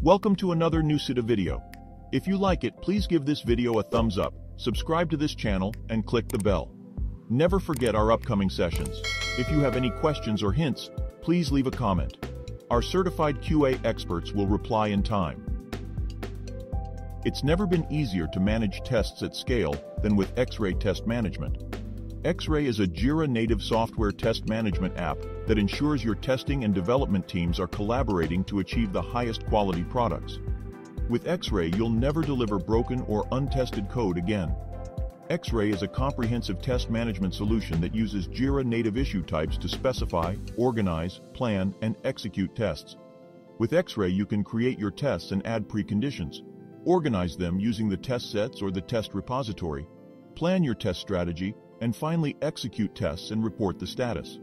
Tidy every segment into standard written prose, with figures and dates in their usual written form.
Welcome to another NUCIDA video. If you like it, please give this video a thumbs up, subscribe to this channel, and click the bell. Never forget our upcoming sessions. If you have any questions or hints, please leave a comment. Our certified QA experts will reply in time. It's never been easier to manage tests at scale than with XRAY Test Management. XRAY is a Jira native software test management app that ensures your testing and development teams are collaborating to achieve the highest quality products. With XRAY, you'll never deliver broken or untested code again. XRAY is a comprehensive test management solution that uses Jira native issue types to specify, organize, plan, and execute tests. With XRAY, you can create your tests and add preconditions, organize them using the test sets or the test repository, plan your test strategy, and finally execute tests and report the status.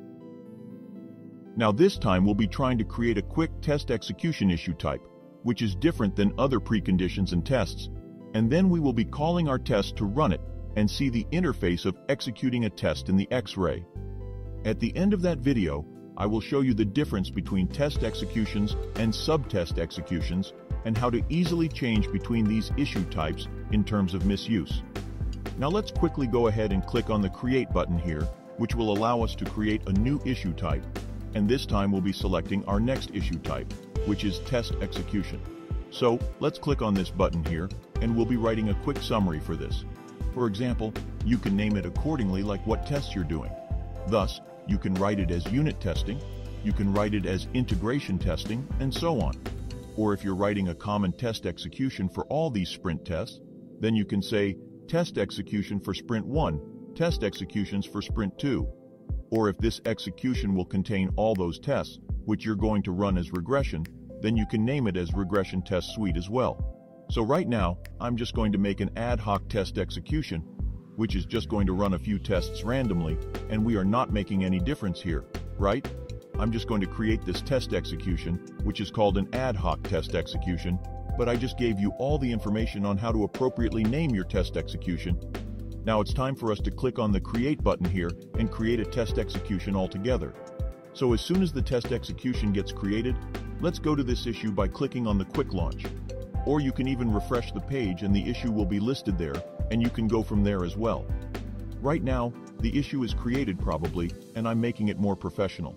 Now this time we'll be trying to create a quick test execution issue type, which is different than other preconditions and tests, and then we will be calling our test to run it and see the interface of executing a test in the XRAY. At the end of that video, I will show you the difference between test executions and subtest executions and how to easily change between these issue types in terms of misuse. Now let's quickly go ahead and click on the Create button here, which will allow us to create a new issue type. And this time we'll be selecting our next issue type, which is Test Execution. So let's click on this button here, and we'll be writing a quick summary for this. For example, you can name it accordingly like what tests you're doing. Thus, you can write it as unit testing, you can write it as integration testing, and so on. Or if you're writing a common test execution for all these sprint tests, then you can say Test Execution for Sprint 1, Test Executions for Sprint 2. Or if this execution will contain all those tests, which you're going to run as regression, then you can name it as Regression Test Suite as well. So right now, I'm just going to make an ad hoc test execution, which is just going to run a few tests randomly, and we are not making any difference here, right? I'm just going to create this test execution, which is called an ad hoc test execution, but I just gave you all the information on how to appropriately name your test execution. Now it's time for us to click on the Create button here and create a test execution altogether. So as soon as the test execution gets created, let's go to this issue by clicking on the Quick Launch. Or you can even refresh the page and the issue will be listed there, and you can go from there as well. Right now, the issue is created probably, and I'm making it more professional.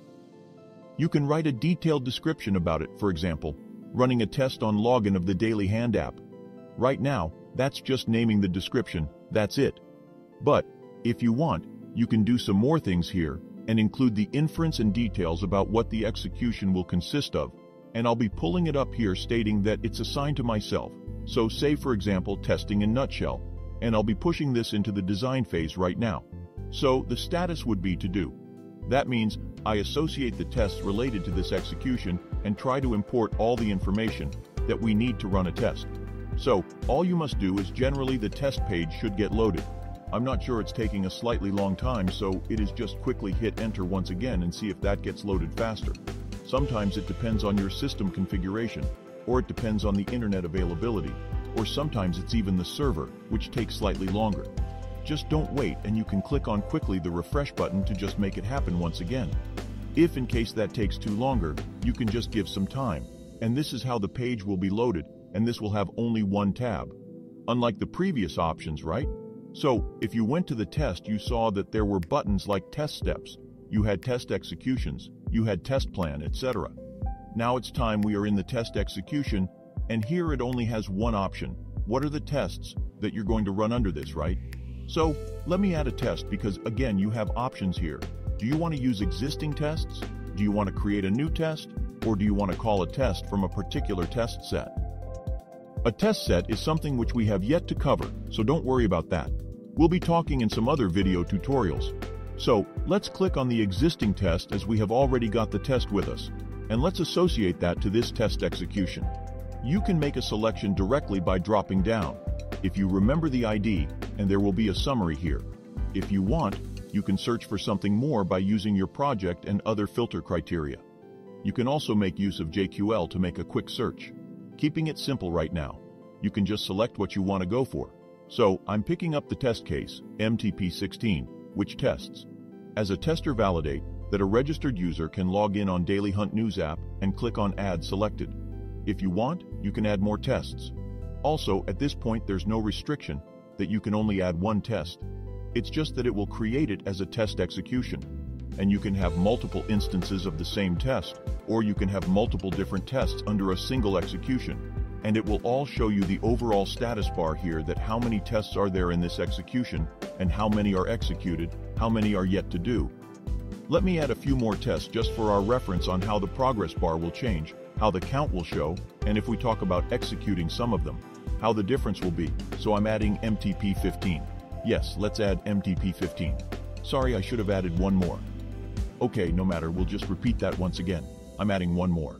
You can write a detailed description about it, for example, running a test on login of the Daily Hand app. Right now, that's just naming the description, that's it. But, if you want, you can do some more things here, and include the inference and details about what the execution will consist of, and I'll be pulling it up here stating that it's assigned to myself. So say for example, testing in nutshell, and I'll be pushing this into the design phase right now. So the status would be to do. That means I associate the tests related to this execution and try to import all the information that we need to run a test. So all you must do is generally the test page should get loaded. I'm not sure it's taking a slightly long time, so it is just quickly hit enter once again and see if that gets loaded faster. Sometimes it depends on your system configuration, or it depends on the internet availability, or sometimes it's even the server, which takes slightly longer. Just don't wait and you can click on quickly the refresh button to just make it happen once again. If in case that takes too longer, you can just give some time, and this is how the page will be loaded, and this will have only one tab. Unlike the previous options, right? So, if you went to the test, you saw that there were buttons like test steps, you had test executions, you had test plan, etc. Now it's time we are in the test execution, and here it only has one option. What are the tests that you're going to run under this, right? So, let me add a test because again, you have options here. Do you want to use existing tests? Do you want to create a new test? Or do you want to call a test from a particular test set? A test set is something which we have yet to cover, so don't worry about that. We'll be talking in some other video tutorials. So, let's click on the existing test as we have already got the test with us, and let's associate that to this test execution. You can make a selection directly by dropping down, if you remember the ID, and there will be a summary here. If you want, you can search for something more by using your project and other filter criteria. You can also make use of JQL to make a quick search. Keeping it simple right now, you can just select what you want to go for. So, I'm picking up the test case, MTP16, which tests. As a tester, validate that a registered user can log in on Daily Hunt News app and click on Add Selected. If you want, you can add more tests. Also, at this point there's no restriction that you can only add one test. It's just that it will create it as a test execution. And you can have multiple instances of the same test, or you can have multiple different tests under a single execution. And it will all show you the overall status bar here, that how many tests are there in this execution, and how many are executed, how many are yet to do. Let me add a few more tests just for our reference on how the progress bar will change, how the count will show, and if we talk about executing some of them, how the difference will be. So I'm adding MTP15. Yes, let's add MTP15. Sorry, I should have added one more. Okay, no matter, we'll just repeat that once again. I'm adding one more.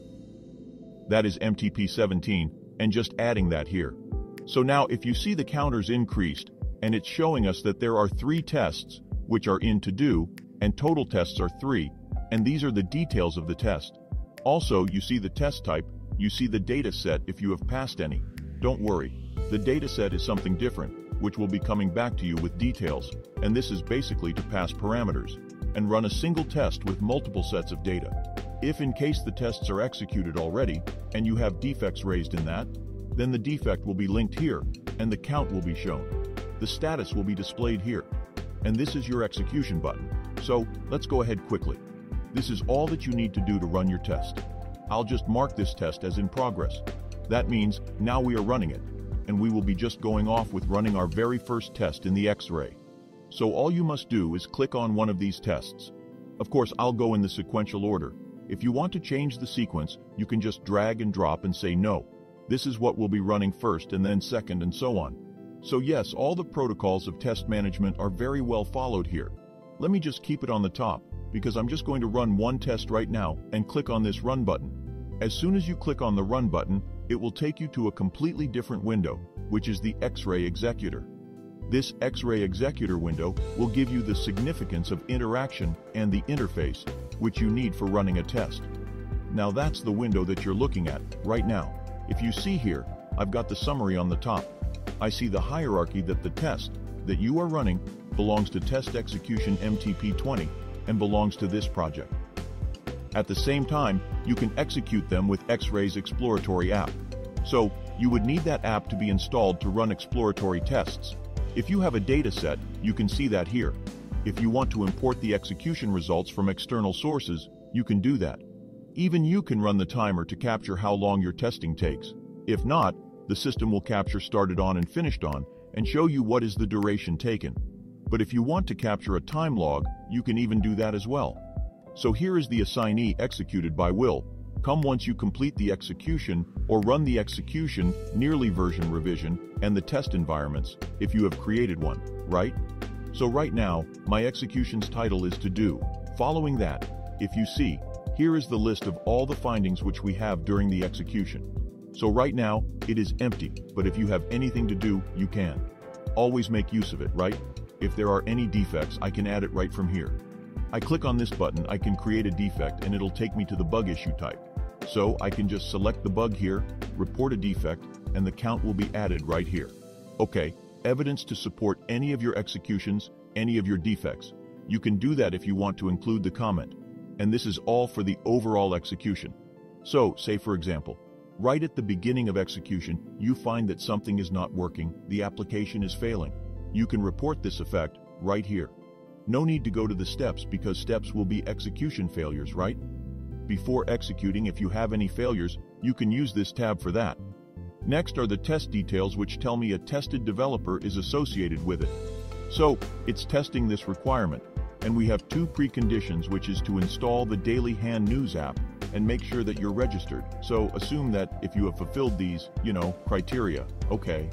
That is MTP17, and just adding that here. So now if you see the counters increased, and it's showing us that there are 3 tests, which are in to do, and total tests are 3, and these are the details of the test. Also, you see the test type, you see the data set if you have passed any. Don't worry, the data set is something different, which will be coming back to you with details, and this is basically to pass parameters, and run a single test with multiple sets of data. If in case the tests are executed already, and you have defects raised in that, then the defect will be linked here, and the count will be shown. The status will be displayed here. And this is your execution button. So, let's go ahead quickly. This is all that you need to do to run your test. I'll just mark this test as in progress. That means, now we are running it, and we will be just going off with running our very first test in the X-ray. So all you must do is click on one of these tests. Of course, I'll go in the sequential order. If you want to change the sequence, you can just drag and drop and say no. This is what will be running first and then second and so on. So yes, all the protocols of test management are very well followed here. Let me just keep it on the top, because I'm just going to run one test right now and click on this run button. As soon as you click on the run button, it will take you to a completely different window, which is the X-ray executor. This X-ray executor window will give you the significance of interaction and the interface, which you need for running a test. Now that's the window that you're looking at right now. If you see here, I've got the summary on the top. I see the hierarchy that the test that you are running belongs to test execution MTP20 and belongs to this project. At the same time, you can execute them with X-ray's exploratory app. So, you would need that app to be installed to run exploratory tests. If you have a data set, you can see that here. If you want to import the execution results from external sources, you can do that. Even you can run the timer to capture how long your testing takes. If not, the system will capture started on and finished on, and show you what is the duration taken. But if you want to capture a time log, you can even do that as well. So here is the assignee executed by Will. Come once you complete the execution or run the execution, nearly version revision, and the test environments, if you have created one, right? So right now, my execution's title is to do. Following that, if you see, here is the list of all the findings which we have during the execution. So right now, it is empty, but if you have anything to do, you can. Always make use of it, right? If there are any defects, I can add it right from here. I click on this button, I can create a defect and it'll take me to the bug issue type. So I can just select the bug here, report a defect, and the count will be added right here. Okay, evidence to support any of your executions, any of your defects. You can do that if you want to include the comment. And this is all for the overall execution. So, say for example, right at the beginning of execution, you find that something is not working, the application is failing. You can report this effect right here. No need to go to the steps because steps will be execution failures, right? Before executing, if you have any failures, you can use this tab for that. Next are the test details which tell me a tested developer is associated with it. So, it's testing this requirement, and we have two preconditions, which is to install the Daily Hand News app and make sure that you're registered. So assume that if you have fulfilled these, criteria, okay.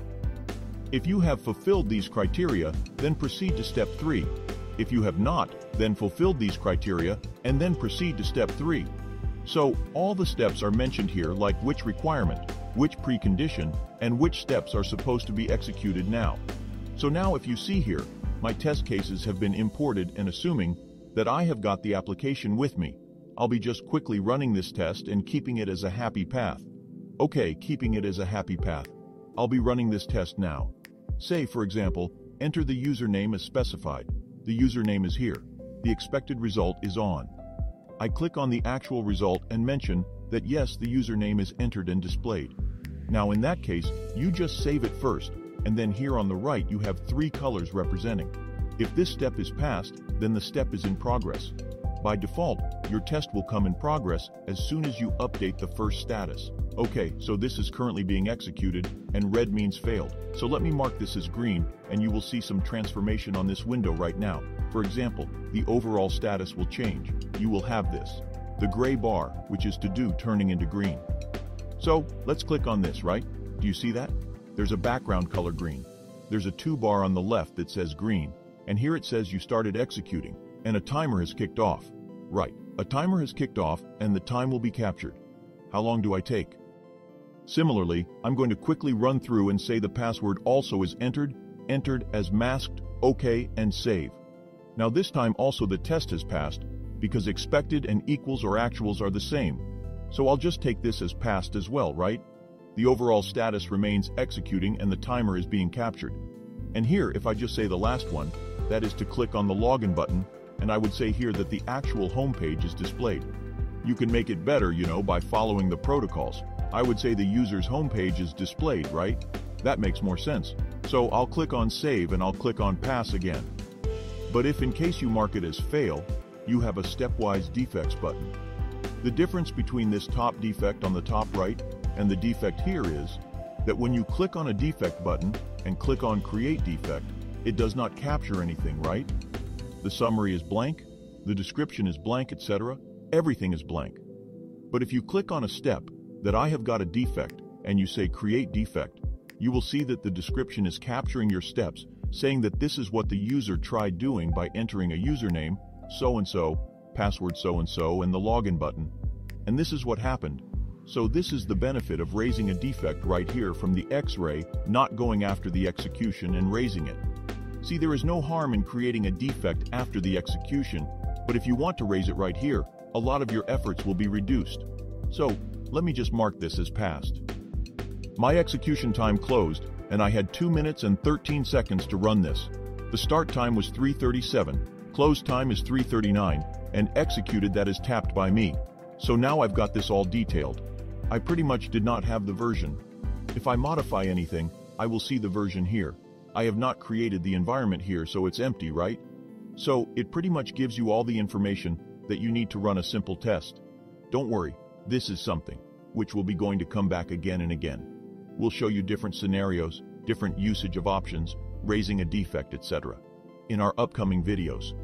If you have fulfilled these criteria, then proceed to step 3. If you have not, then fulfilled these criteria, and then proceed to step 3. So, all the steps are mentioned here, like which requirement, which precondition, and which steps are supposed to be executed now. So now if you see here, my test cases have been imported, and assuming that I have got the application with me, I'll be just quickly running this test and keeping it as a happy path. Okay, keeping it as a happy path. I'll be running this test now. Say, for example, enter the username as specified. The username is here. The expected result is on. I click on the actual result and mention that yes, the username is entered and displayed. Now in that case, you just save it first, and then here on the right you have 3 colors representing. If this step is passed, then the step is in progress. By default, your test will come in progress as soon as you update the first status. Okay, so this is currently being executed, and red means failed. So let me mark this as green, and you will see some transformation on this window right now. For example, the overall status will change. You will have this, the gray bar, which is to do turning into green. So let's click on this, right? Do you see that? There's a background color green. There's a 2 bar on the left that says green, and here it says you started executing, and a timer has kicked off. Right, a timer has kicked off and the time will be captured. How long do I take? Similarly, I'm going to quickly run through and say the password also is entered as masked, OK, and save. Now this time also the test has passed, because expected and equals or actuals are the same. So I'll just take this as passed as well, right? The overall status remains executing and the timer is being captured. And here, if I just say the last one, that is to click on the login button, and I would say here that the actual home page is displayed. You can make it better, by following the protocols. I would say the user's home page is displayed, right? That makes more sense. So I'll click on save and I'll click on pass again. But if in case you mark it as fail, you have a stepwise defects button. The difference between this top defect on the top right and the defect here is that when you click on a defect button and click on create defect, it does not capture anything, right? The summary is blank, the description is blank, etc. Everything is blank. But if you click on a step that I have got a defect and you say create defect, you will see that the description is capturing your steps, saying that this is what the user tried doing by entering a username, so-and-so, password so-and-so, and the login button. And this is what happened. So this is the benefit of raising a defect right here from the X-ray, not going after the execution and raising it. See, there is no harm in creating a defect after the execution, but if you want to raise it right here, a lot of your efforts will be reduced. So, let me just mark this as passed. My execution time closed, and I had 2 minutes and 13 seconds to run this. The start time was 3:37, close time is 3:39, and executed that is tapped by me. So now I've got this all detailed. I pretty much did not have the version. If I modify anything, I will see the version here. I have not created the environment here, so it's empty, right? So, it pretty much gives you all the information that you need to run a simple test. Don't worry, this is something which will be going to come back again and again. We'll show you different scenarios, different usage of options, raising a defect, etc. in our upcoming videos.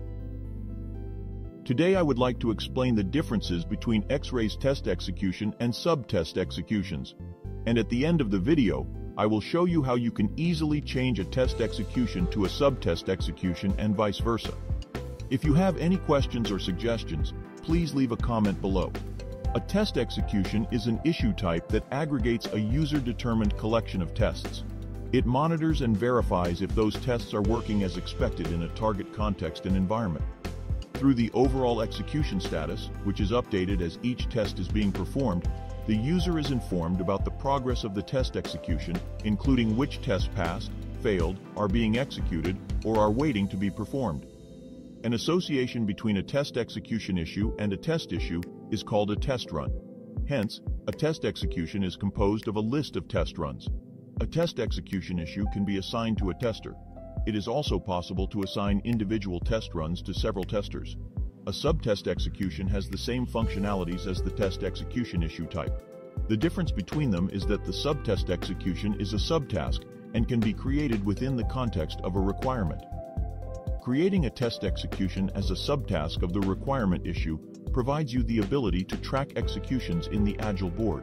Today I would like to explain the differences between X-Ray's test execution and sub-test executions. And at the end of the video, I will show you how you can easily change a test execution to a sub-test execution and vice versa. If you have any questions or suggestions, please leave a comment below. A test execution is an issue type that aggregates a user-determined collection of tests. It monitors and verifies if those tests are working as expected in a target context and environment. Through the overall execution status, which is updated as each test is being performed, the user is informed about the progress of the test execution, including which tests passed, failed, are being executed, or are waiting to be performed. An association between a test execution issue and a test issue is called a test run. Hence, a test execution is composed of a list of test runs. A test execution issue can be assigned to a tester. It is also possible to assign individual test runs to several testers. A subtest execution has the same functionalities as the test execution issue type. The difference between them is that the subtest execution is a subtask and can be created within the context of a requirement. Creating a test execution as a subtask of the requirement issue provides you the ability to track executions in the Agile board.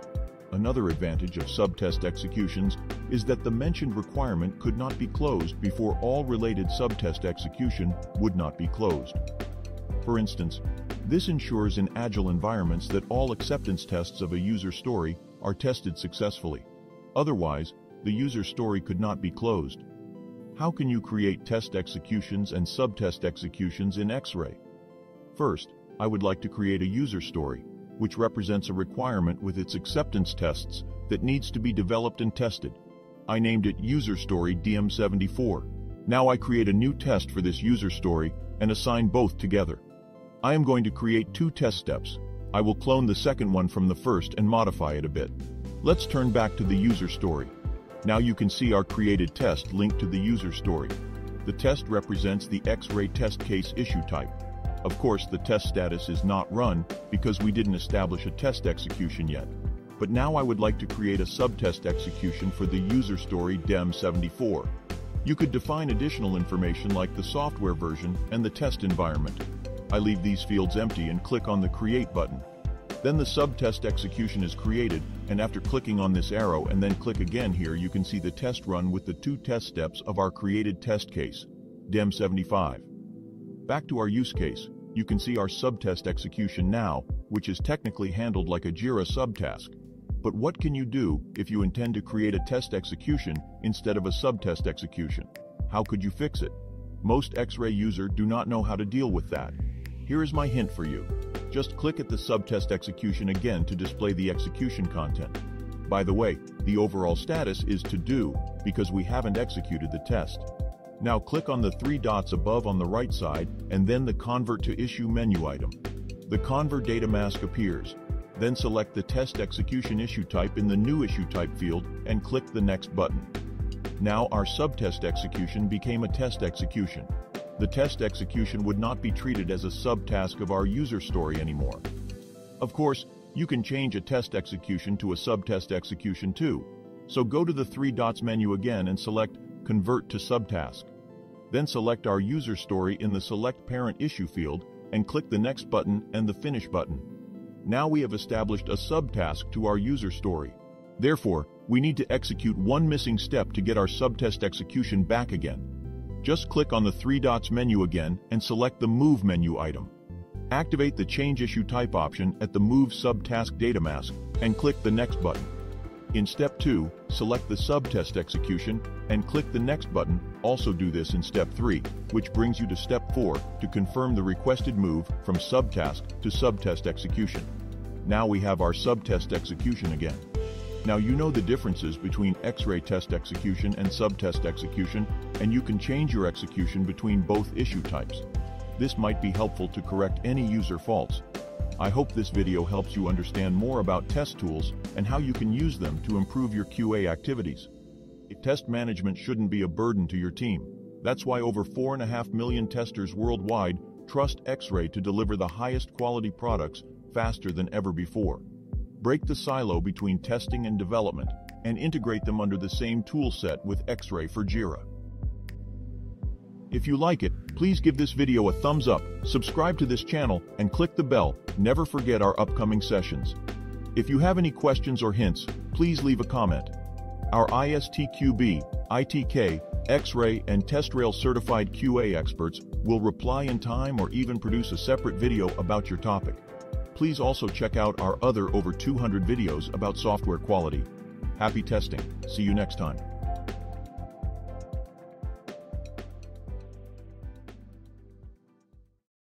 Another advantage of subtest executions is that the mentioned requirement could not be closed before all related subtest execution would not be closed. For instance, this ensures in Agile environments that all acceptance tests of a user story are tested successfully. Otherwise, the user story could not be closed. How can you create test executions and subtest executions in X-Ray? First, I would like to create a user story, which represents a requirement with its acceptance tests that needs to be developed and tested. I named it User Story DM74. Now I create a new test for this user story and assign both together. I am going to create 2 test steps. I will clone the second one from the first and modify it a bit. Let's turn back to the user story. Now you can see our created test linked to the user story. The test represents the XRAY test case issue type. Of course, the test status is not run because we didn't establish a test execution yet. But now I would like to create a subtest execution for the user story DEM74. You could define additional information like the software version and the test environment. I leave these fields empty and click on the Create button. Then the subtest execution is created, and after clicking on this arrow and then click again here, you can see the test run with the 2 test steps of our created test case, DEM75. Back to our use case, you can see our subtest execution now, which is technically handled like a JIRA subtask. But what can you do if you intend to create a test execution instead of a subtest execution? How could you fix it? Most XRAY users do not know how to deal with that. Here is my hint for you. Just click at the subtest execution again to display the execution content. By the way, the overall status is to do because we haven't executed the test. Now click on the 3 dots above on the right side and then the Convert to Issue menu item. The Convert data mask appears. Then select the test execution issue type in the New Issue Type field and click the Next button. Now our subtest execution became a test execution. The test execution would not be treated as a subtask of our user story anymore. Of course, you can change a test execution to a subtest execution too. So go to the 3 dots menu again and select Convert to Subtask. Then select our user story in the Select Parent Issue field and click the Next button and the Finish button. Now we have established a subtask to our user story. Therefore, we need to execute one missing step to get our subtest execution back again. Just click on the 3 dots menu again and select the Move menu item. Activate the Change Issue Type option at the Move Subtask Data Mask and click the Next button. In Step 2, select the subtest execution and click the Next button. Also do this in Step 3, which brings you to Step 4 to confirm the requested move from subtask to subtest execution. Now we have our subtest execution again. Now you know the differences between XRAY test execution and subtest execution, and you can change your execution between both issue types. This might be helpful to correct any user faults. I hope this video helps you understand more about test tools and how you can use them to improve your QA activities. Test management shouldn't be a burden to your team. That's why over 4.5 million testers worldwide trust XRAY to deliver the highest quality products faster than ever before. Break the silo between testing and development and integrate them under the same tool set with XRAY for JIRA. If you like it, please give this video a thumbs up, subscribe to this channel, and click the bell. Never forget our upcoming sessions. If you have any questions or hints, please leave a comment. Our ISTQB, ITK, XRAY, and TestRail certified QA experts will reply in time or even produce a separate video about your topic. Please also check out our other over 200 videos about software quality. Happy testing. See you next time.